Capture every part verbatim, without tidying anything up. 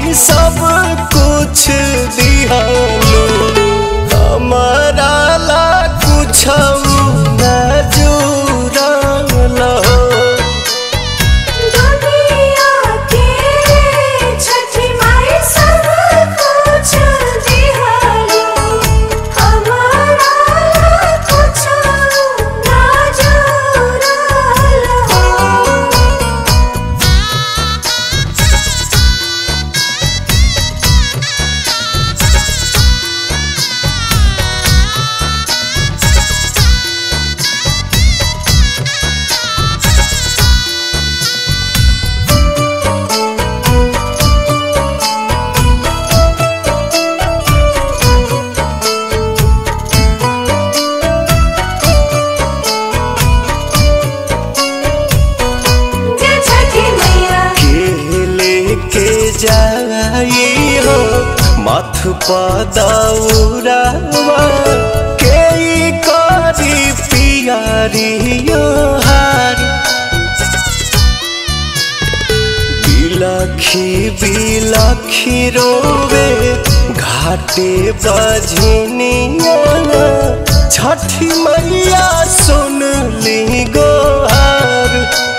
माई सब कुछ दिहालू हमारा ला कुछ न जुड़ल हो। दुनिया के छठी माई सब कुछ दिहालू हमारा कुछ ना जुड़ल हो। जाई हो माथ पदौरावा के करी पियारियो हार बिलखी बिलखी रोवे घाटे बजनिया छठी मैया सुन ली गोहार।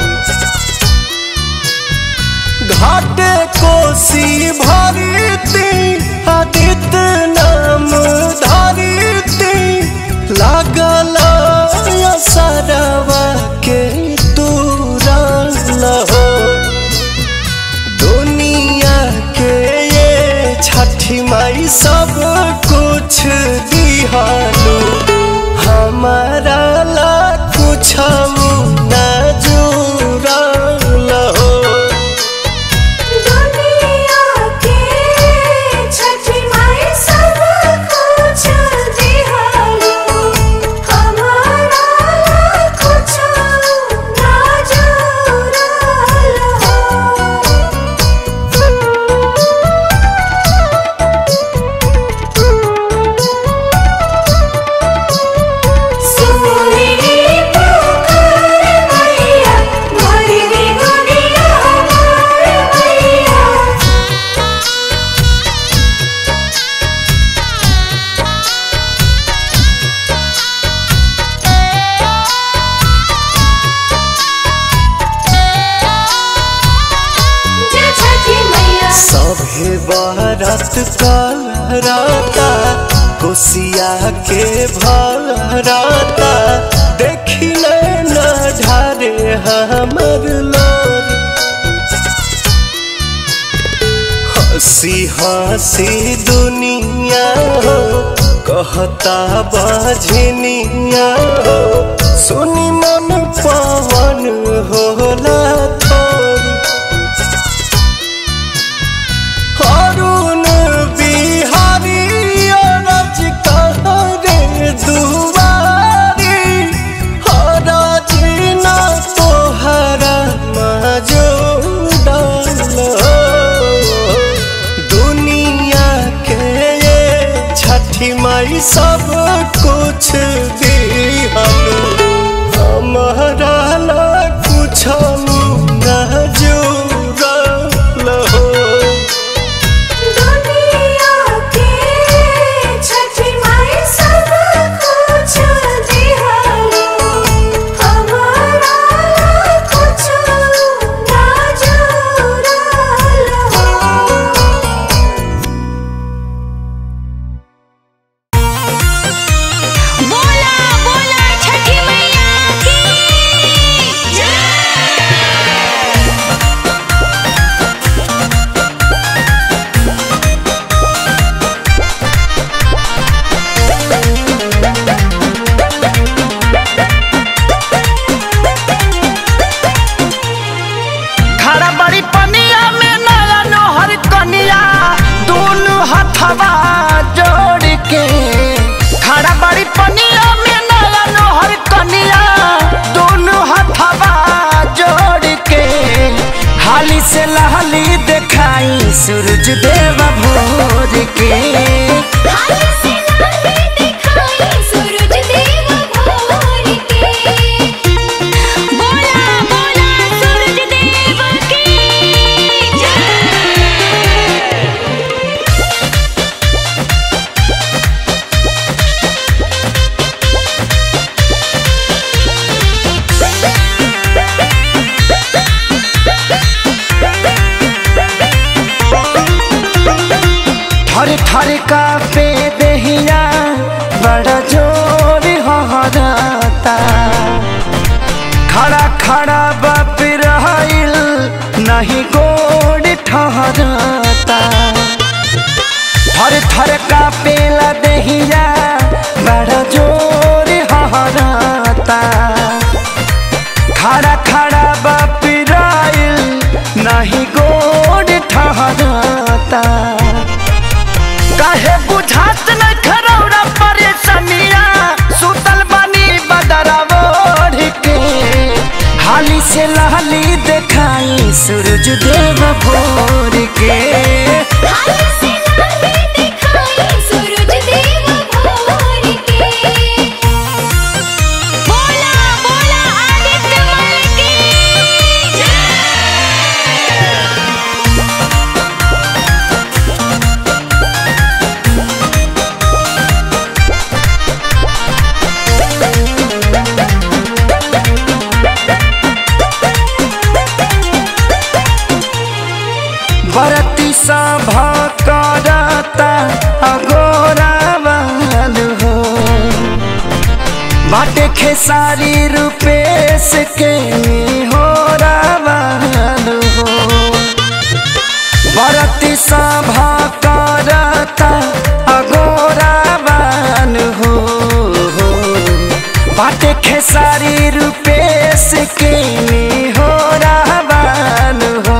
घाटे कोसी भरती आदित्य नाम धरती लागल सरवा के तुरल हो। दुनिया के ये छठी माई सब कुछ दिहालू हमारा ला कुछ न जुड़ल हो। बारात करता कोसिया के भराता देखी न ढारे हमर लोर। हंसी हंसी दुनिया हो कहता बजनिया हो सुनी मन पवन होला थोर। अरुण बिहारी अरज करे दुआरी हरज न तोहरा मौजूदल हो। दुनिया के ये छठी माई सब कुछ दिहालू हमारा ला कुछ न जुड़ल हो। से लहली दिखाई सूरज देव भोर के। जय थर का पे दहिया बड़ा जोर हहराता खड़ा खड़ा बाप रहिल नहीं गोड़ ठहराता थर थर का पेला दहिया बड़ा जोर हहराता खड़ा खड़ा बाप रहिल नहीं गोड़ ठहराता काहे बुझात न खरौरा परेशानिया सुतल बनी बदरावोढ़ के हाली से लहली देखाई सूरज देव भोर के हाली से लहली दिखाई सूरज देव भोर के बोला बोला आदित्य माल की जय। बरती सभा करता अगोरा वाल हो बाटे खेसारी रूपेश के हो रावाल हो बरती सभा करता अगोरा वाल हो बाटे खेसारी रूपेश के हो रावाल हो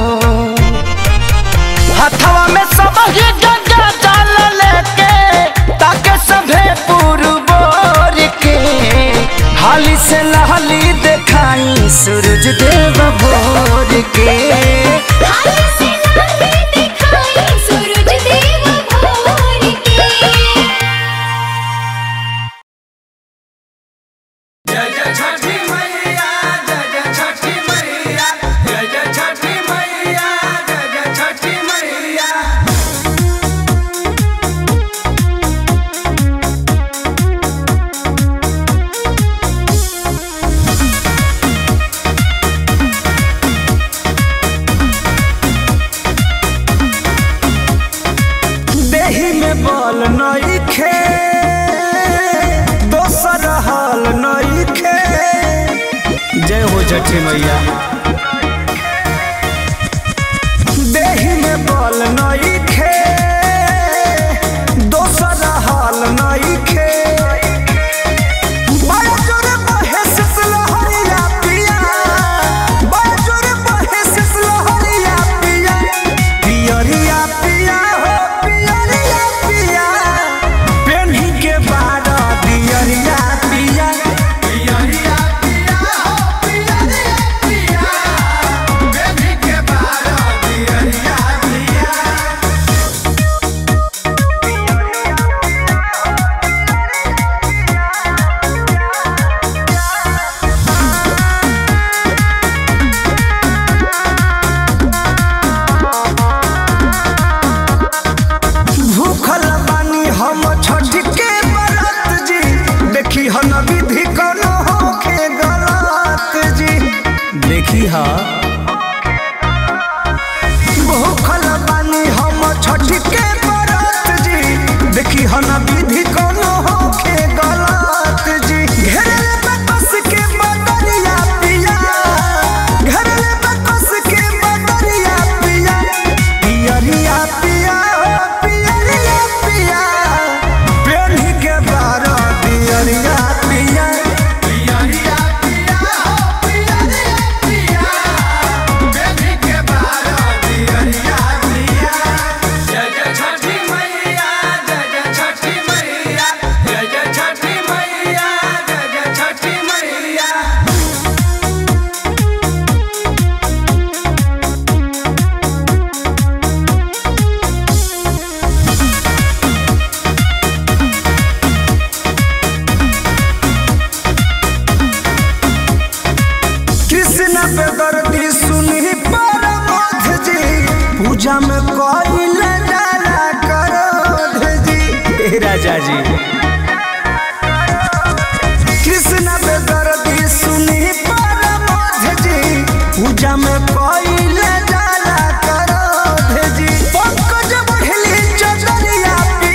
हथवा में सब ही गंगा जल लेके ताके सभे पुरबोर के हाली से लहली देखाई सूरज देव भोर के हाली से लहली दिखाई सूरज देव भोर के जय जय छठी मैया जय जय छठी मैया जय जय छठी मैया जय जय छठी मैया देही में बल नइखे दोसर हाल नइखे जय हो छठी मैया देही में बल नइखे दोसर हाल नइखे बड़ा जोर बहे सिसलहरिया पिया बड़ा जोर बहे सिसलहरिया पिया पियरिया पिया हो पियरिया पिया पेन्ही के बारा दियरिया पिया पियरिया पिया हो पियरिया पिया बेबी के बारा पियरिया पिया भूखल बानी हम छठ के बरत जी देखी हन विधि कोनो होखे गलत जी देखी हा भूखल बानी हम छठ के बरत जी देखी हन विधि कोनो होखे गलत जी घेरले बकस के बदरिया पिया घेरले बकस के बदरिया पिया पियरिया पिया हो पियरिया पिया पेन्ही के बारा पियरिया पिया पियरिया पिया हो पियरिया पिया बेबी के बारा पियरिया पिया जय जय छठी मैया जय जय छठी मैया जय जय छठी मैया जय जय छठी मैया कृष्ण पे दर्दी सुनी परमोध जी पूजा में कोइल डाला करोध जी हे राजा जी कृष्ण पे दर्दी सुनी परमोध जी पूजा में कोइल डाला करोध जी पंकज बढ़ली चदरिया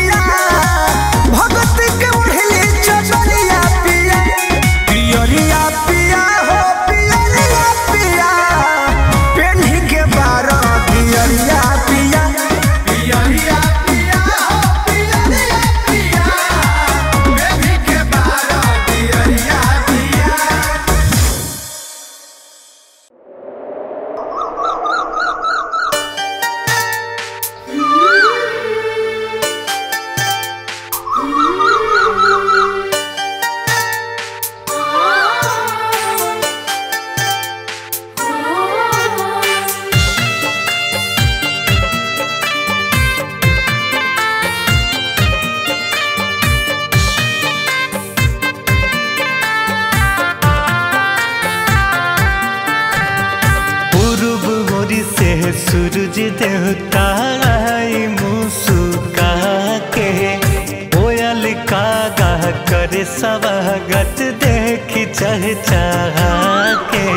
सूरज देवता आई मुस्का के, कोयल कागा करे स्वागत देखी चहचहा के।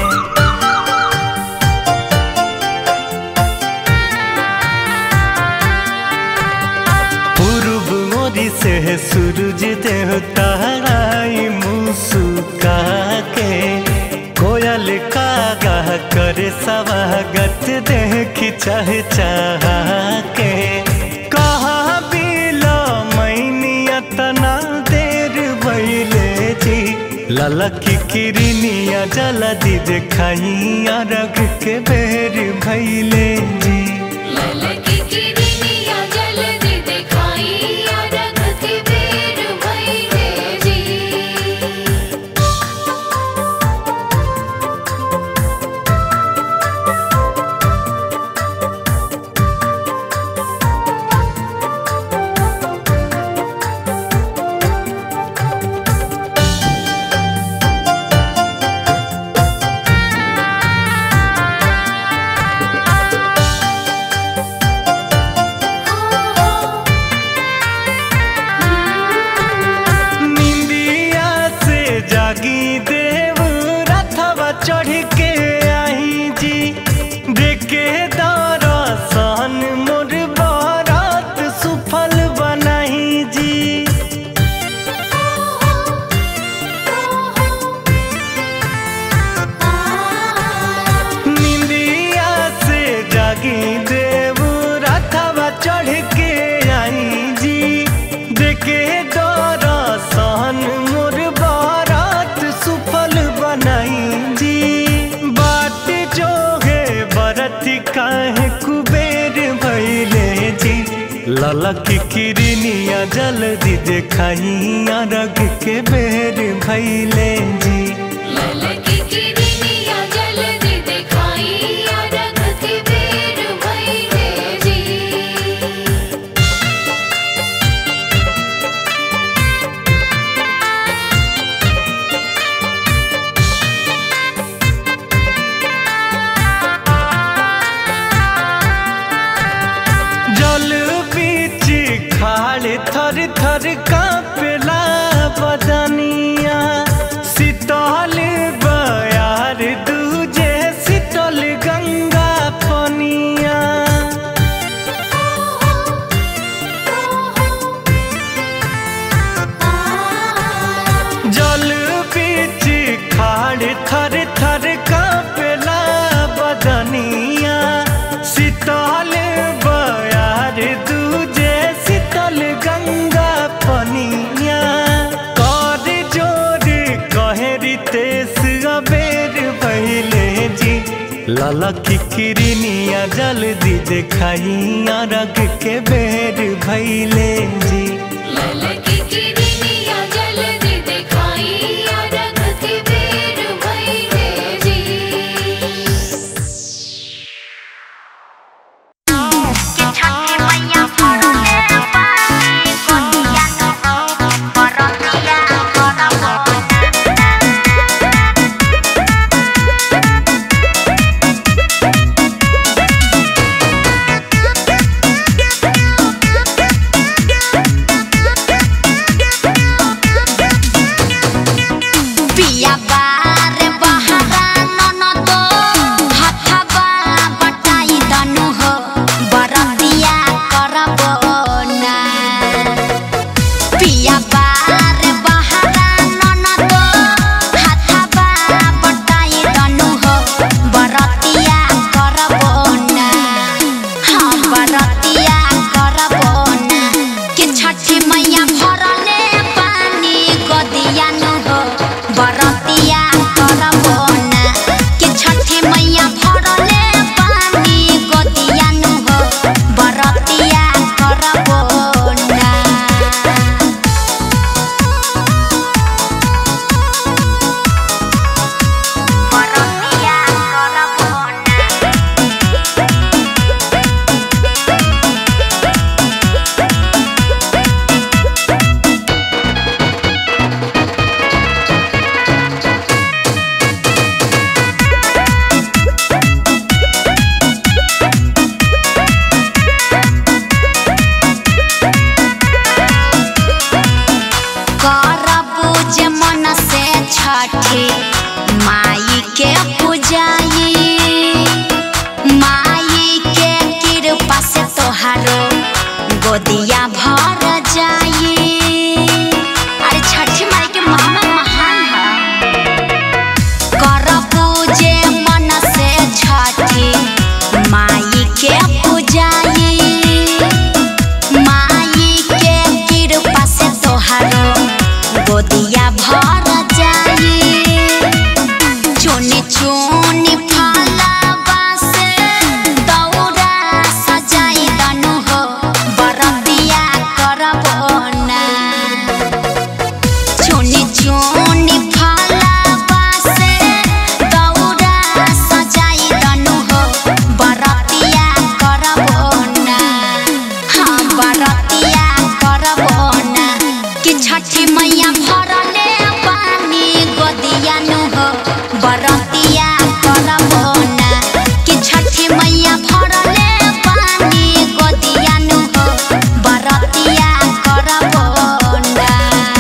पूर्व मोरी से सूरज देवता आई मुस्का के, कोयल कागा करे स्वागत देखी चहचहा के। कहा बिलो मैनिया तना देर भइले जी, ललकी किरनिया जल्दी देखाइया रग के बेर भइले जी। ललकी किरनिया जल्दी दिखाइया रग के बेर भइले जी। जागी देव रथवा चढ़ के आई जी, देखे दरसन मोर बारात सुफल बनाई जी। निंदिया से जागी देव रथवा चढ़ के आई जी, देखे दरसन मोर सुफल बनाई जी। बात जो है बरती काहे कुबेर भइले जी, ललकी किरनिया जल्दी देखाइया रग के बेर भइले जी। ललकी किरनिया जल्दी दिखाइया रग के बेर भइले जी। थर थर कांपेला बदनिया, शीतल बयार दूजे शीतल गंगा पनिया। जल बीच खाड़ थर थर कांपेला बदनिया, शीतल बयार दूजे शीतल गंगा पनिया। कर जोर कहे रितेश अबेर भइले जी, ललकी किरनिया जल्दी देखाइया रग के बेर भइले जी। ललकी किरनिया जल्दी दिखाइया रग के बेर भइले जी। के पूजाई माई के कृपा से तोहारो गोदिया भर जाई। अरे छठी माई के महिमा महान है। कर पूजे मन से छठी माई के पूजाई माई के कृपा से तोहारो गोदिया भर जाई। चुनी चुनी फलवा से दौरा सजाई दनु हो बरतिया करबो ना। चुनी चुनी फलवा से दौरा सजाई दनु हो बरतिया करबो ना। हाँ बरतिया करबो ना कि छठी मैया भरले पानी गोदिया नु हो बरतिया करबो ना। कि छठी मैया भरले पानी गोदिया नु हो बरतिया करबो ना।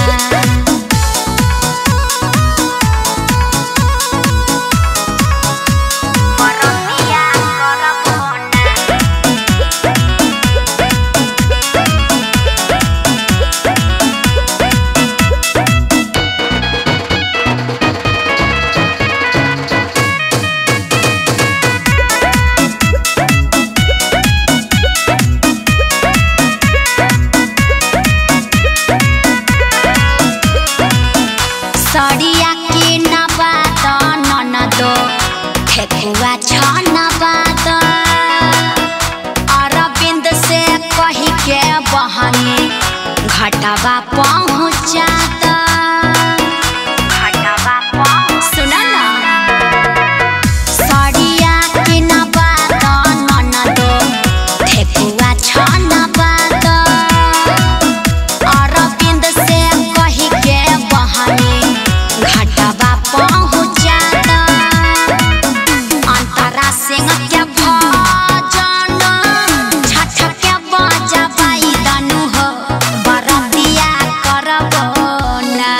बरतिया करबो ना। सड़िया के नबाद ननदो ठेकुआ छनबाद अरविंद से कही के बहनी घटवा पहुँचाद। घटवा पहुँच सुना ना। सड़िया के नबाद ननदो ठेकुआ छनबाद अरविंद से कही के बहनी घटवा पहुँचाद। अंतरा सिंह के भजन छठ के बजबाई दनु हो बरतिया करबो ना।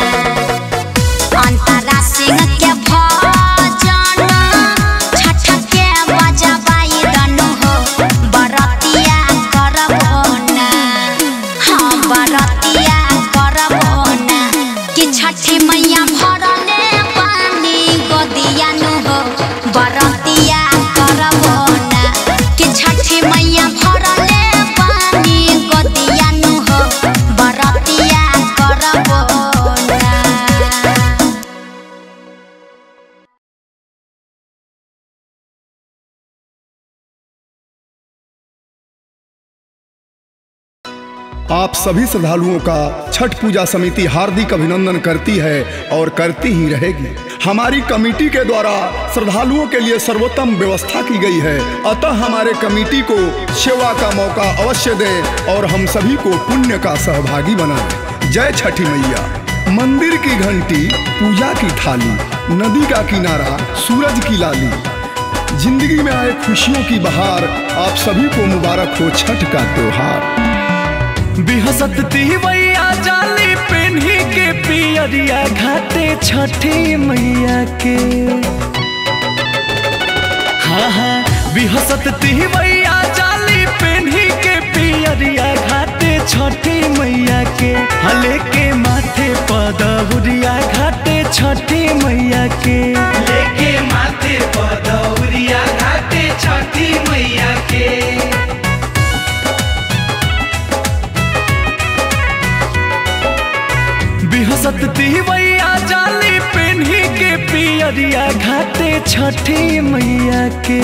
अंतरा सिंह के भजन छठ के बजबाई दनु हो बरतिया करबो ना। हाँ बरतिया करबो ना कि छठी मैया भरले पानी गोदिया नु हो बरतिया करबो ना। कि छठी मैया भरले पानी गोदिया नु हो बरतिया करबो ना। आप सभी श्रद्धालुओं का छठ पूजा समिति हार्दिक अभिनंदन करती है और करती ही रहेगी। हमारी कमेटी के द्वारा श्रद्धालुओं के लिए सर्वोत्तम व्यवस्था की गई है, अतः हमारे कमेटी को सेवा का मौका अवश्य दें और हम सभी को पुण्य का सहभागी बनाएं। जय छठी मैया। मंदिर की घंटी, पूजा की थाली, नदी का किनारा, सूरज की लाली, जिंदगी में आए खुशियों की बहार, आप सभी को मुबारक हो छठ का त्योहार। बिहसत तिवैया जाली पेन्ही के पियरिया घाटे छठी मैया के। हाँ हाँ बिहसत तिवैया जाली पेन्ही के पियरिया घाटे छठी मैया के। हले के माथे पदौरिया घाटे छठी मैया के। लेके माथे पदौरिया घाटे छठी मैया के। बिहसत तिवैया जाली पेन्ही के पियरिया घाटे छठी मैया के।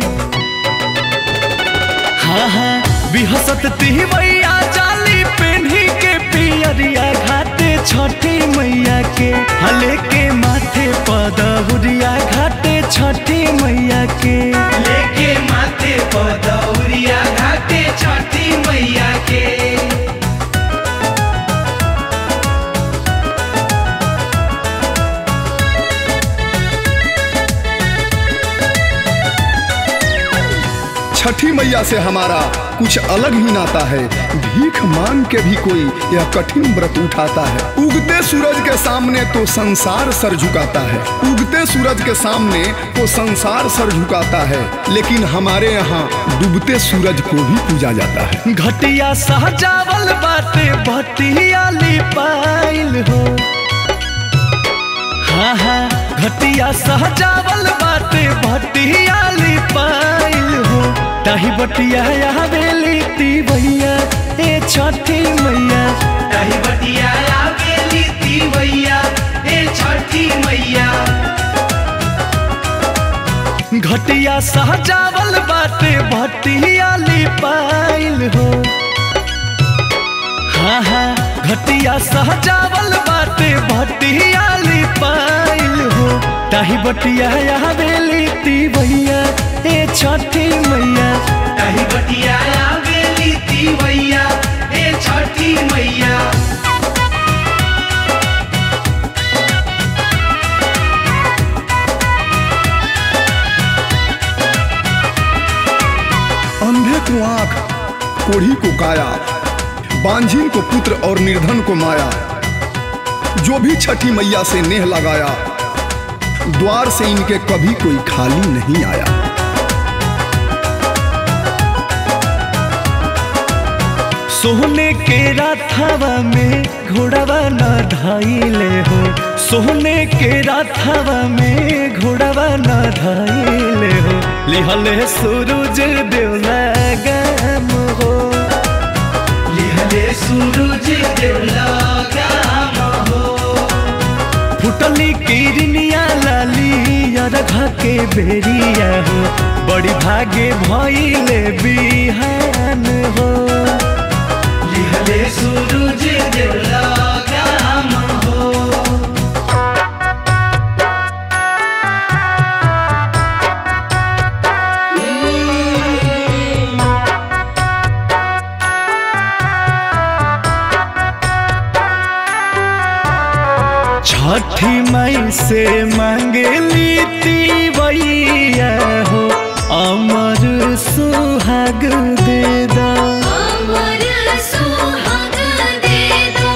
हाँ हाँ बिहसत तिवैया जाली पेन्ही के पियरिया घाटे छठी मैया के। हले के माथे पदौरिया घाटे छठी मैया के। लेके माथे पदौरिया घाटे छठी मैया के। छठी मैया से हमारा कुछ अलग ही नाता है। भीख मांग के भी कोई यह कठिन व्रत उठाता है। उगते सूरज के सामने तो संसार सर झुकाता है, उगते सूरज के सामने तो संसार सर झुकाता है, लेकिन हमारे यहाँ डूबते सूरज को भी पूजा जाता है। घटिया सहजावल बाटे भटिया लिपाइल हो, हाँ हाँ घटिया सहजावल बाटे भटिया लिपाइल हो। ताही बटिया आवेली तिवैया ए छठी मैया, ताही बटिया आवेली तिवैया ए छठी मैया। घटिया सहजावल बाटे भटिया लिपाइल हो, हाँ हाँ घटिया सहजावल बाटे भटिया लिपाइल हो। ताही बटिया आवेली तिवैया ए छठी मैया, ताही बटिया आवेली तिवैया ए छठी मैया। अंधे को आंख, कोढ़ी को काया, बांझिन को पुत्र और निर्धन को माया। जो भी छठी मैया से नेह लगाया, द्वार से इनके कभी कोई खाली नहीं आया। सोने के राथावा में घोड़ावा न धाइले हो, सोने के राथावा में घोड़ावा न धाइले हो। लिहले सूरज देव लगाम हो, लिहले सूरज देव लगाम हो। फुटली किरनिया लाली अरघा के बेरिया हो, बड़ी भागे भइले बिहान हो। लिहले सूरज देव लगाम हो। छठी माई से मांगेली तिवैया हो, अमर सुहाग दे दा, अमर सुहाग दे दो।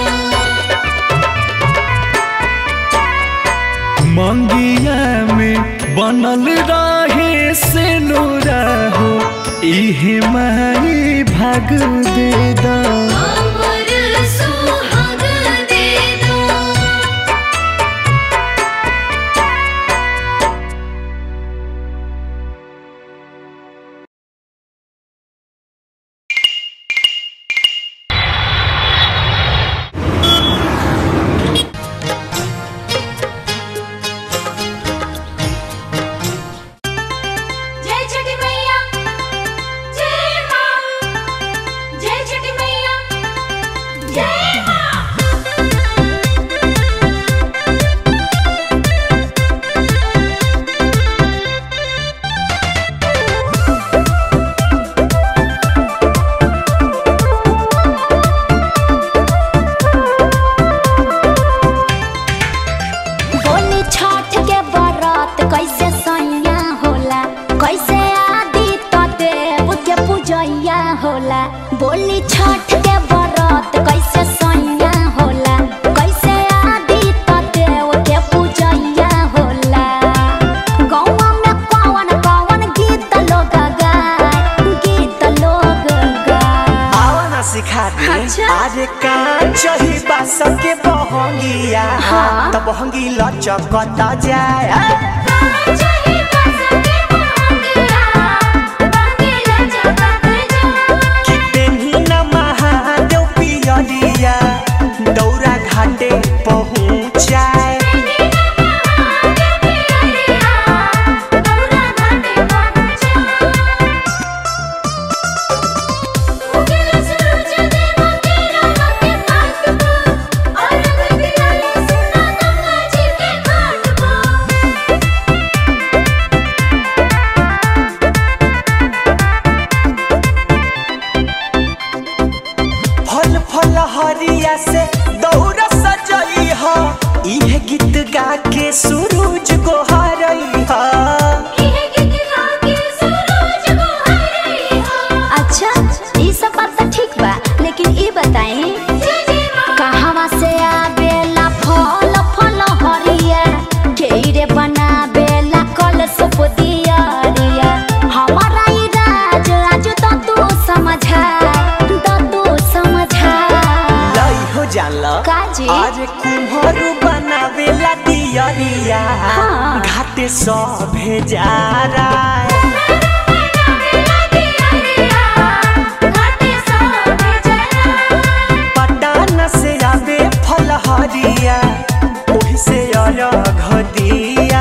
मंगिया में बनल रहे से नूरा हो, इहे माई भाग दे दा। अमर सुहाग दे दो। जय छठी मैया, जय माँ, जय छठी मैया, जय माँ। बोली छठ के बरत कैसे सैया होला, कैसे आदि तो देव के पूजैया होला। बोली छठ के बरत कैसे सैया होला, कैसे आदि तो देव के पूजैया होला। गौवा में कौन कौन गीत लोग गाय, गीत लोग गाय। आवा ना सिखा दे। अच्छा। अरे का चही बास के बहंगिया, हाँ। तब बहंगी लचकता जाए। जय बस के बहंगिया, बहंगिया जगत जा। कि पेन्ही न महादेव पियरिया, दौरा घाटे पहुँचाए। और भेजारा पटान से आवे फलहरिया ओही से अर्घ दिया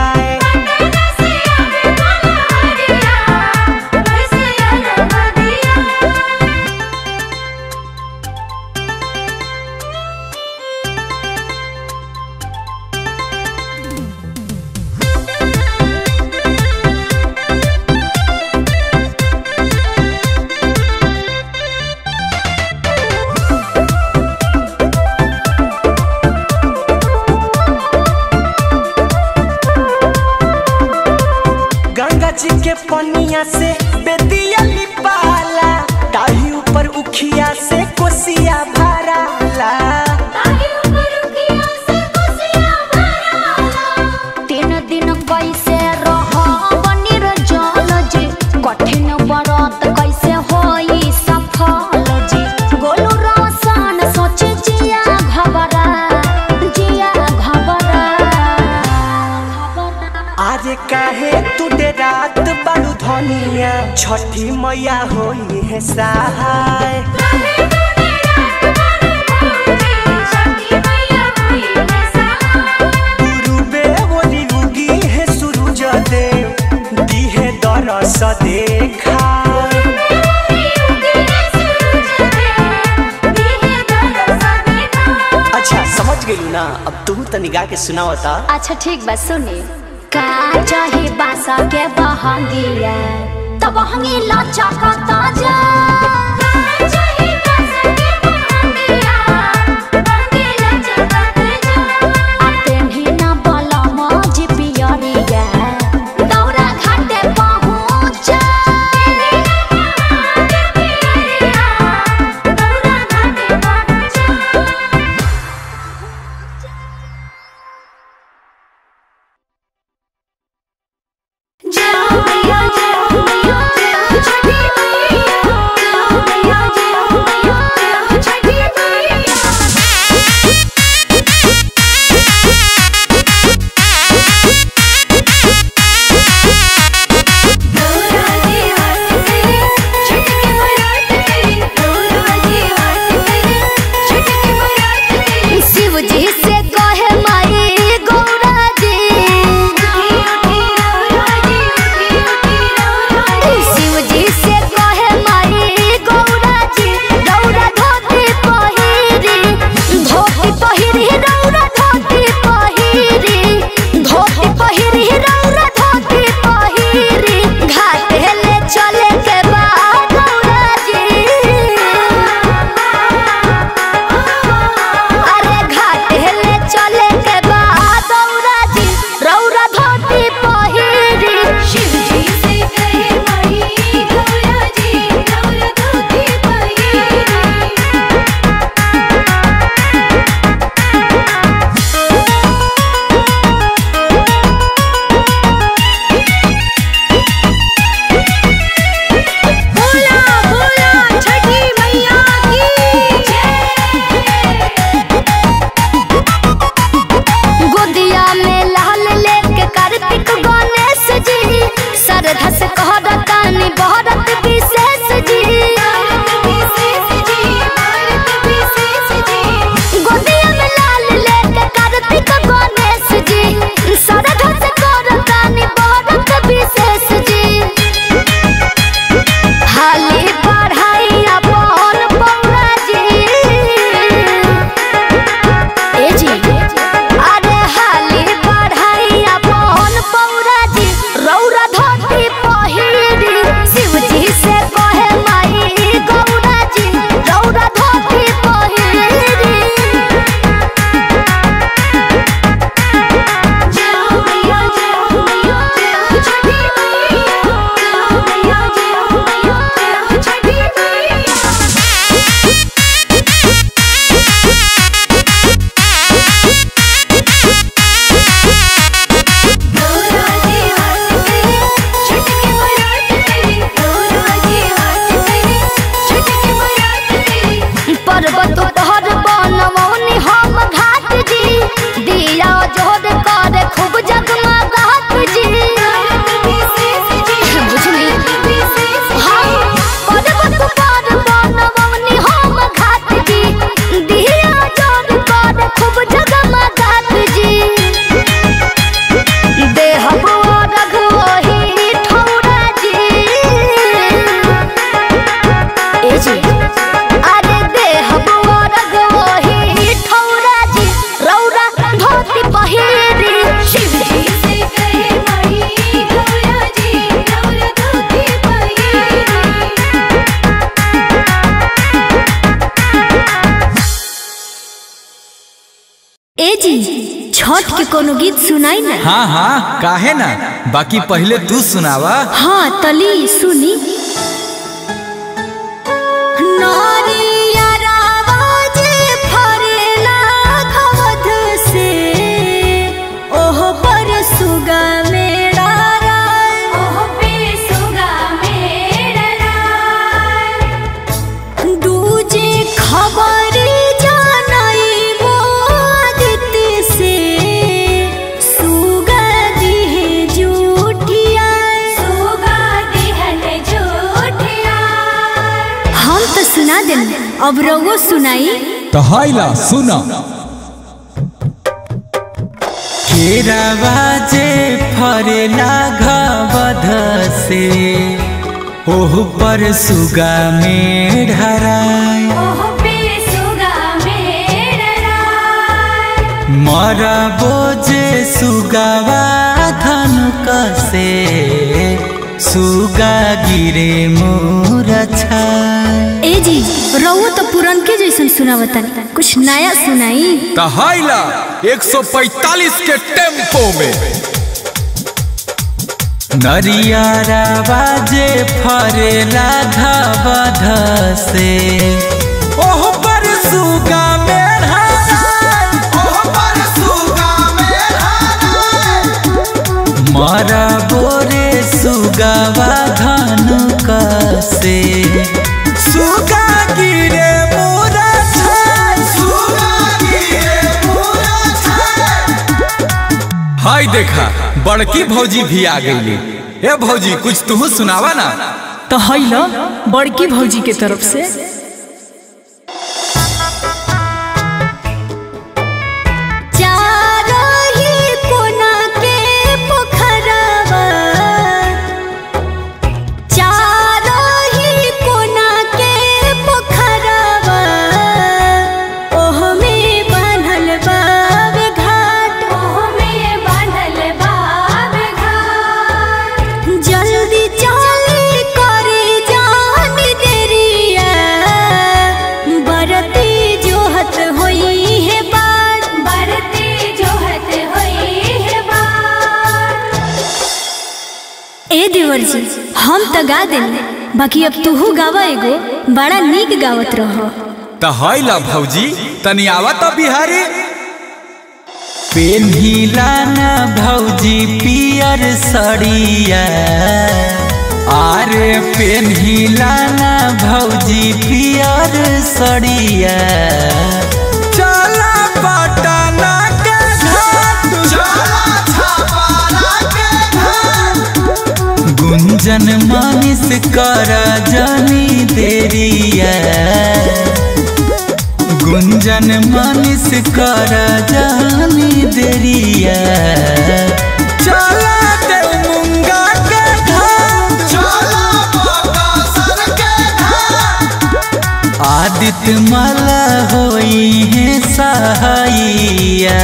जी के पनिया से बेदिया लिपाला ताही ऊपर उखिया से कोसिया भराला ताही ऊपर उखिया से कोसिया भराला तीन दिन कैसे रहब निर्जल जी कठिन व्रत कैसे होई सफल जी गोलू रोशन सोच जिया घबरा जिया घबरा आज काहे तू रात बड़ू धनिया छठी मैया होई है सहाय गुरुबे बोली उगी है सूरज देव दी है दरस देखा अच्छा समझ गई ना अब तू तनी गा के सुनावता। अच्छा ठीक बा सुनी का चाहे बासा के बहंगिया तब हंगी लचकता जा चाहे बासा के बहंगिया बहंगी लचकता जा अतेन्ही ना बलम जी पियरिया दौरा घाटे पहुंच जा दौरा घाटे पहुंच जा जी छठ के कोनो गीत सुनाई ना। हाँ हाँ काहे ना, बाकी पहले तू सुनावा। हाँ तली सुनी। अब रउआ सुनाई। तो हाइला सुना। केरावा जे फरेला घबध से ओह पर सुगा में ढराय, ओह पे सुगा में ढराय। मरबो जे सुगावा धनुक से सुगा गिरे मोरछा। ए जी रउआ तो पुरन के जैसन सुनावता, कुछ नया सुनाई। तो हाइला एक सौ पैंतालीस के टेम्पो में। नरियारा बाजे फरेला घबध से ओह पर सुगा में ढराय, ओह पर सुगा में ढराय। मरा बोरे सुगावा धनुक से सुगा गिरे मोरछा, सुगा गिरे मोरछा। हाय देखा बड़की भौजी भी आ गई। ए भौजी कुछ तू सुनावा ना। तो हाइला बड़की भौजी के तरफ से। जी हम तो गा देंगे, बाकी अब तू गावा एगो बड़ा नीक गावत रहो। तो हाइला भौजी तनी आवा तो बिहारी। पेन्हिला ना भौजी पियर सड़िया, आरे पेन्हिला ना भौजी पियर सड़िया। चला पटना के घाट, चला छपरा के घाट। गुंजन मानिस कर जानी देरिया, गुंजन मानिस कर जानी देरिया। चला देव मुंगा के घाट, चला बकासर के घाट। आदित्य माला होई है सहाइया,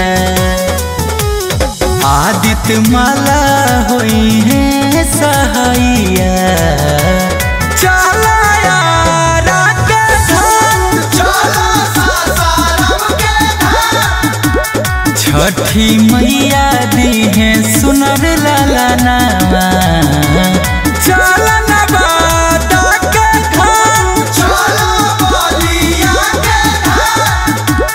आदित्य माला होई है सहाइया। चला यारा के घाट, चला सासाराम के घाट। छठी मैया दी है सुनर लाला नामा। चला नवादा के घाट, चला बलिया के घाट।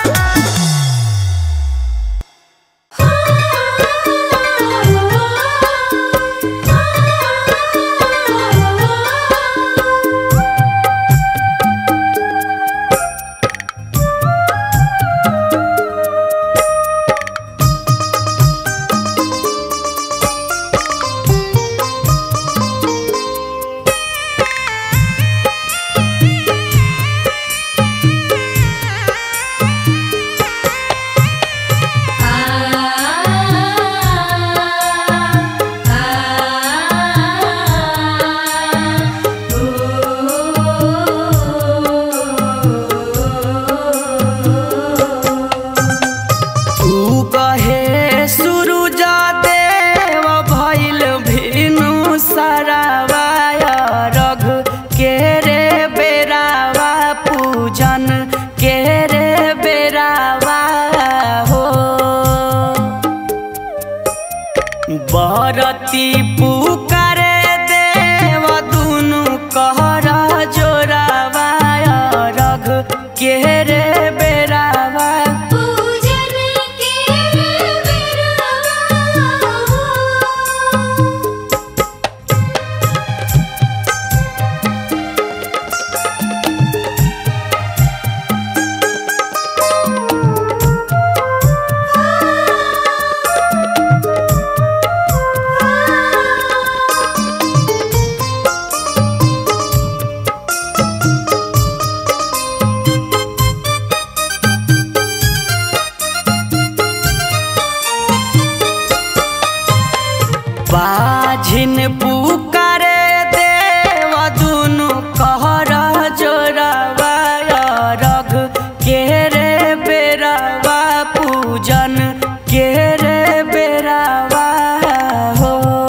बाझिन पुकारे देव दुनु कहर जोरावा रघ के रे बेरावा पूजन के रे बेरावा हो।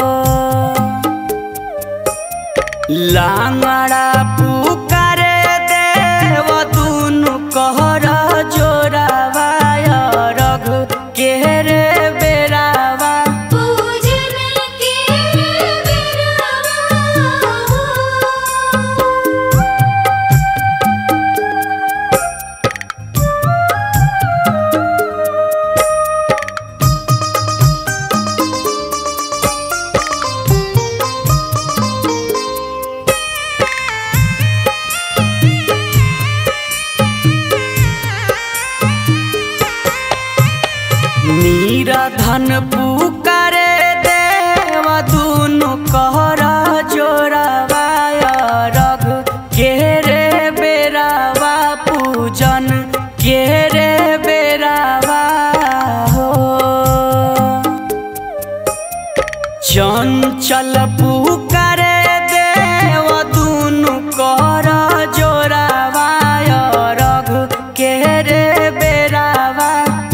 लांगड़ा पुकारे देव दुनु कहर जोरावा रघ के रे बेरावा पूजन के बेरावा धन पुकारे देव दुनु कहर जोरावा रघ के रे बेरावा पूजन के रे बेरावा हो। चंचल पुकारे देव दुनु कहर जोरावा रघ के रे बेरावा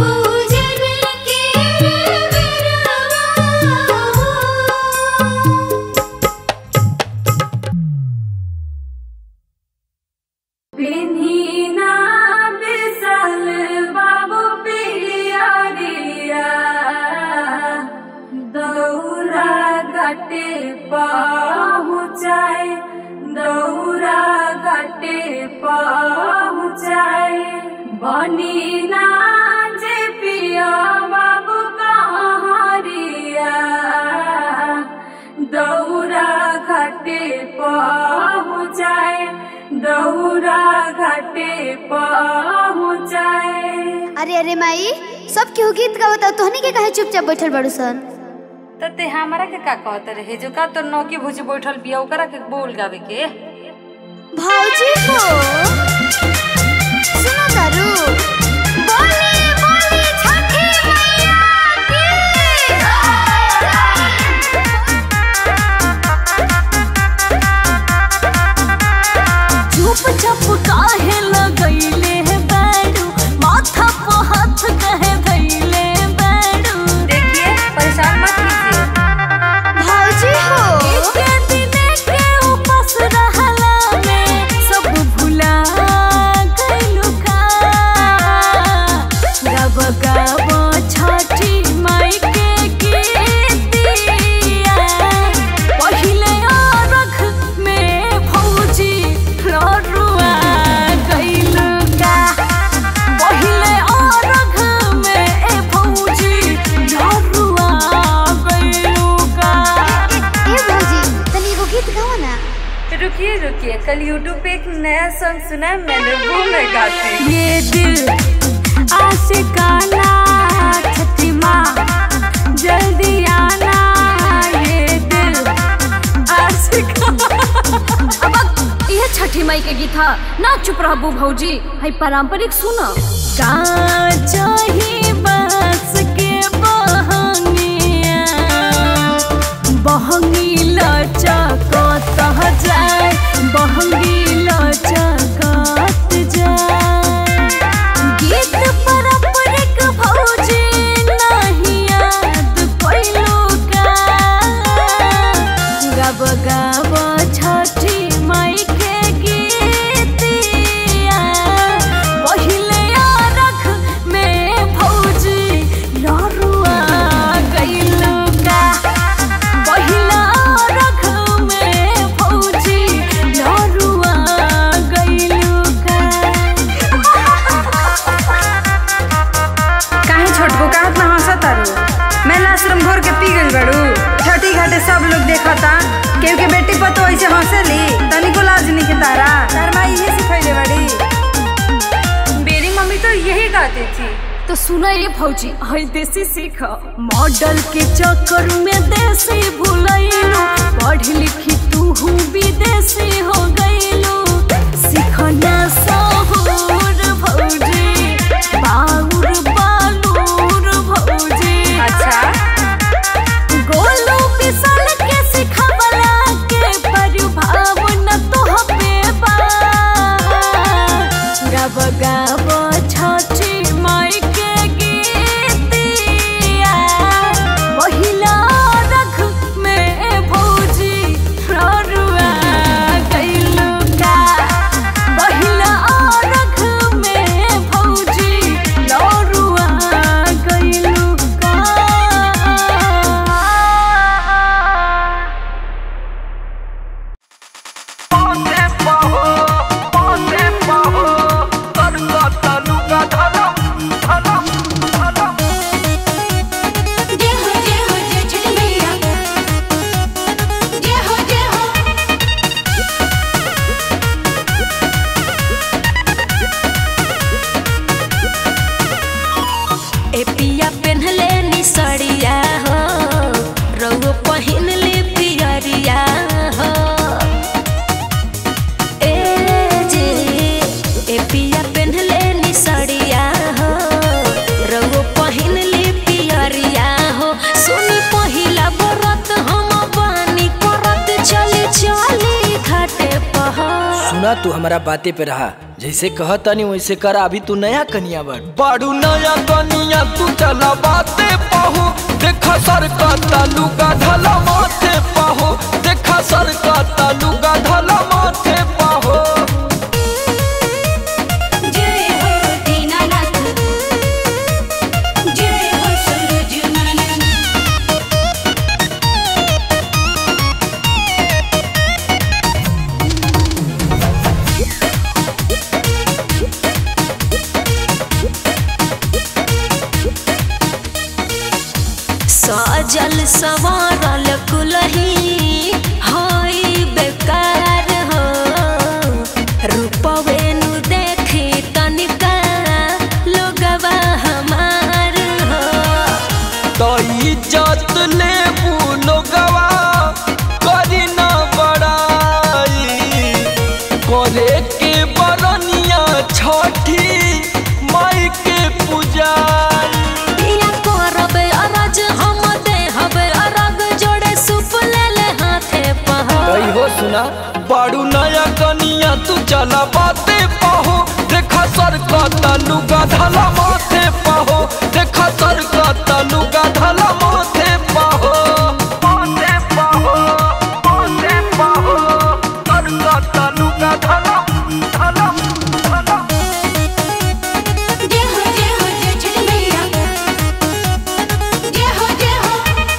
पहुँचाए दौरा घाटे पहुँचाए बनी ना जे पिया बाबू कहरिया दौरा घाटे पहुँचाए दौरा घाटे पहुँचाए। अरे अरे माई सब केहू गीत गावत तोहनी के काहे चुपचाप बैठल बड़ू सन? ते हमारा के का कहत रहे जो का तो नौकी भुजी बैठल बिया ओकरा के बोल गावे के भौजी को सुनो तारू बोली बोली छठी मैया की चुप चुप काहे लगैले है बैडू माथा पे हाथ कहे धैले बैडू। देखिए परेशान मत कीजिए भौजी हो के दिने के उपास रहला में सब भुला गइलू का गब गब छठी माई के गीतिया पहिले अरख में भौजी लरुआ गइलू का पहिले अरख में ए भौजी लरुआ गइलू का। ए भौजी तनी एगो गीत गाओ ना। रुकिए रुकिए कल यूट्यूब पे एक नया सॉन्ग सुना है मैंने वो मैं गाती। ये दिल आशिकाना छठी माँ जल्दी आना ये दिल आशिकाना। अब ये छठी माई के गीत है ना चुप रहबू भौजी है पारंपरिक सुनो। काचही बस के बहंगिया बहंगी लचकत जाए बहंगी लचकत जाए गीत पारंपरिक भौजी नहीं याद कोइलो का गब गब छठी माई के गीतिया पहिले अरख में भौजी लरुआ गइलू का पहिला अरख में भौजी लरुआ गइलू का। काहे छोटको का इतना हंसा तारू मैं आश्रम घोर के पी गई बड़ू छठी घाटे सब लोग देखता केहू के बेटी पतो ऐसे हंसेली तनिको लाज नहीं के तारा तार माई ये सिखैले बड़ी मेरी मम्मी तो यही गाती थी। तो सुना ये भौजी है देसी सीख मॉडल के चक्कर में देसी भूलैलू पढ़ लिखी तू विदेशी हो गईलू सीखना सहूर भौजी बाउर बालूर भौजी। अच्छा गोलू विशाल के सुना तू हमारा बातें पे रहा, जैसे कहता नहीं वैसे करा। अभी तू नया कनिया बड़ बाड़ू नया कनिया तू चला बाते पाहो, देखा सर का तालू का ढला माथे पाहो, देखा सर का तालू का ढला माथे पाहो। सजल सवारल कुलही हाय बेकार हो, रूपवे नु देखी तनिका लोगवा हमार हो। तो इज्जत ले लोगवा करी न बड़ाई, करे के बरनिया छठी माई के पूजाई। हो सुना बाड़ू नया कनिया तू चला बाते पाहो, देखा सर का तालू का ढला माथे पाहो, देखा सर का तालू का ढला माथे पाहो, माथे पाहो, माथे पाहो, सर का तालू का ढला ढला ढला। जय हो जय हो जय छठ मैया, जय हो जय हो।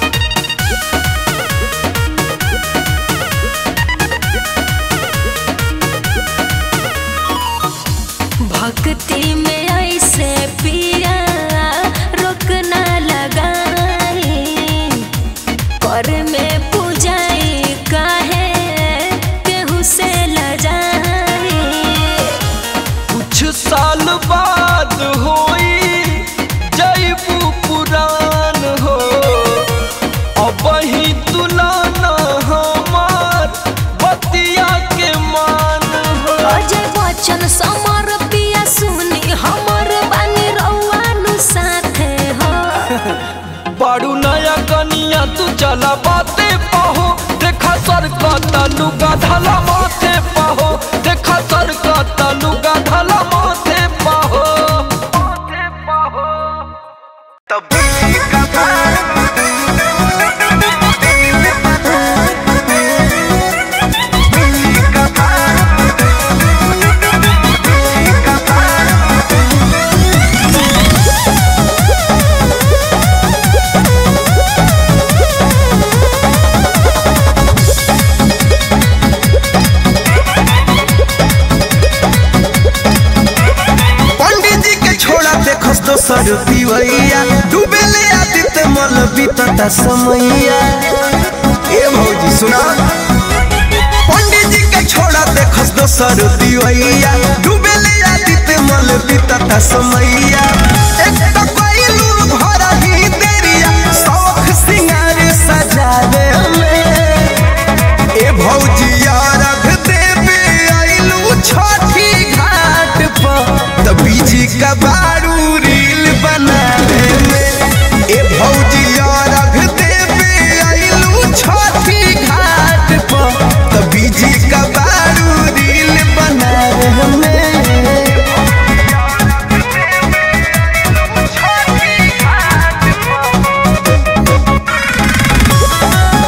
भक्ति में ऐसे पिया रोक न लगाई, कर में पूजाई काहे केहू से लजाई। कुछ साल बाद होई जयबू पुरान हो, अब ही तुलाना हमार बतिया के मान हो। अजय बच्चन समर पिया सुनी हमर बानी रउआनु साथे हो। बाड़ू नया कनिया तू चला बाते पाहो, देखा सर का तालू का ढला माथे पाहो, देखा सर का तालू का ढला माथे पाहो, माथे पाहो। तब दोसर पिवैया डूबे ले आदित्य मल बीतता समैया। ए भौजी सुना पंडित जी के छोड़ा देखस दोसर पिवैया डूबे ले आदित्य मल बीतता समैया। एक तो कोइलू भरा ही देरिया शौख सिंगार सजावे में। ए भौजी यार देवे आइलू छठी घाट पर त बीजी का बारू बनावे में। ए भौजी रख देवे आइलू छठी घाट पर त बीजी का बारू रील बनावे में। जय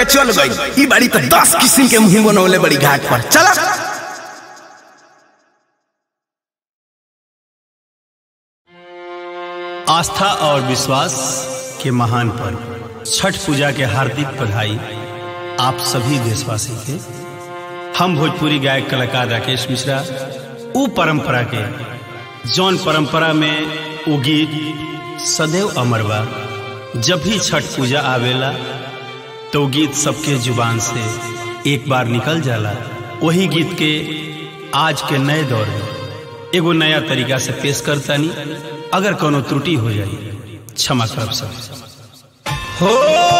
लेके चल गई। ई बाड़ी तो दस किस्म के मुंह बनौले बड़ी घाट पर। चला आस्था और विश्वास के महान पर्व छठ पूजा के हार्दिक बधाई आप सभी देशवासी के। हम भोजपुरी गायक कलाकार राकेश मिश्रा उ परंपरा के जौन परंपरा में उ गीत सदैव अमर बा। जब भी छठ पूजा आवेला तो गीत सबके जुबान से एक बार निकल जाला। वही गीत के आज के नए दौर में एगो नया तरीका से पेश करतानी। अगर कोनो त्रुटि हो जाए क्षमा करब सब। हो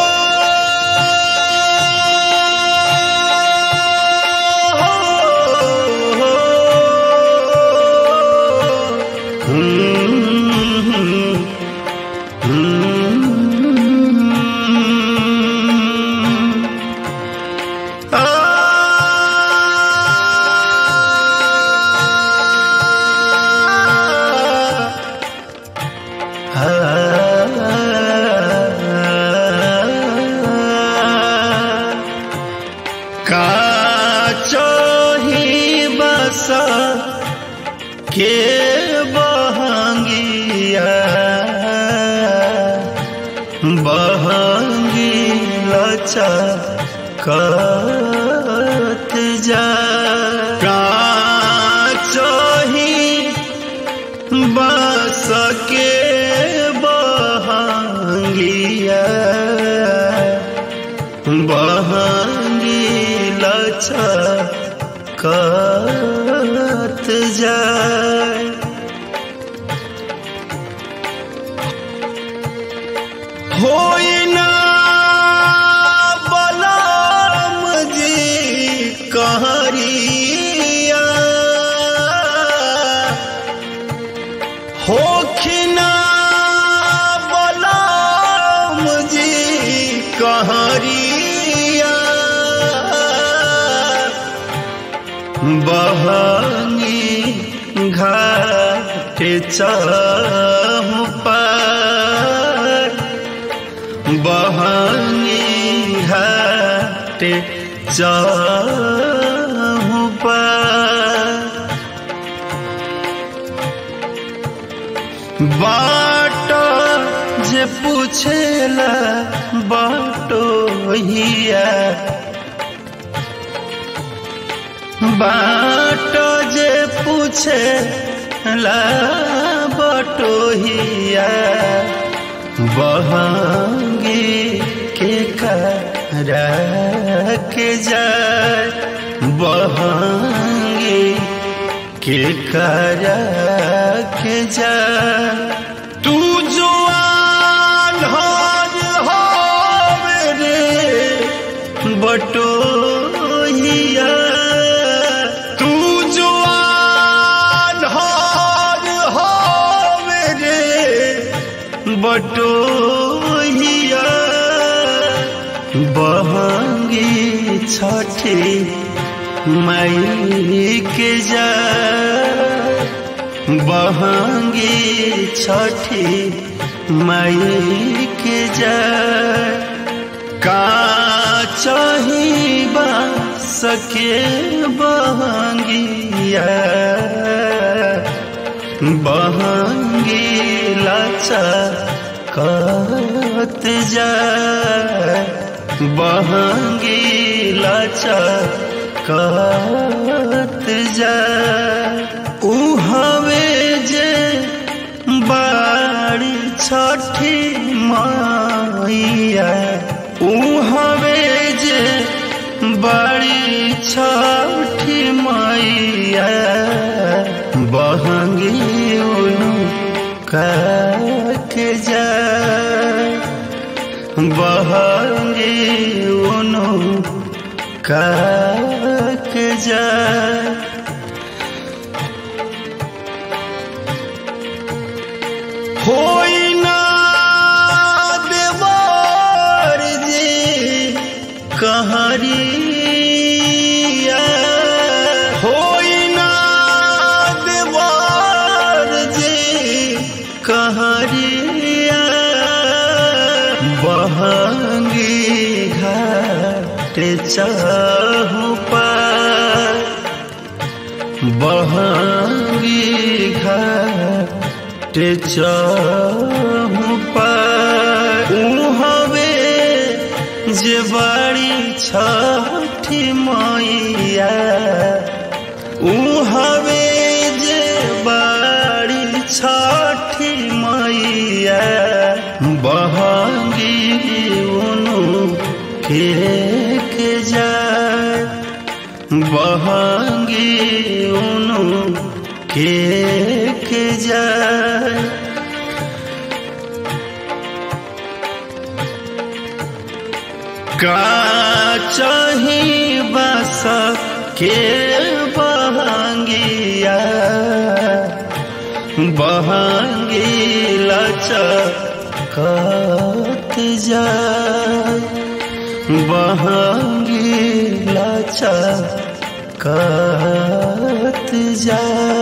के बहंगिया बहंगी लचकत जा काचही बस के बहंगिया बहंगी लचकत जाए। होई ना बलराम जी कहरिया होखिना बलराम जी कहरिया बहंगी घाट चहु पार बहंगी घाट चहु पार बाट जे पूछेला बाटोहिया बाट जे पूछे ला बटोहिया बहंगी के करा के जाए बहंगी के करा के जाए। तू जो आन्हर हो मेरे बटोहिया बटोहिया बहंगी छठी मई के जा बहंगी छठी मई के जा काचही बास के बहंगिया बहंगी लचकत जाए बहंगी लचकत जाए। उहवे जे बाड़ी छठी मैया उहवे जे बाड़ी छठी मैया बहंगी के जा बहंगी उनु के जा। होई ना देवर जी कहरिया होई ना देवर जी कहरिया बहंगी घाट चाहू पार बहंगी घाट चाहू पार हवे जे बाड़ी छठी मैया हवे जे बाड़ी छठी मैया बहंगी उनु के के जाए बहंगी उनु के के जाए का चाही बस के बहंगिया बहंगी लचकत जाए बहंगी लचकत जाए।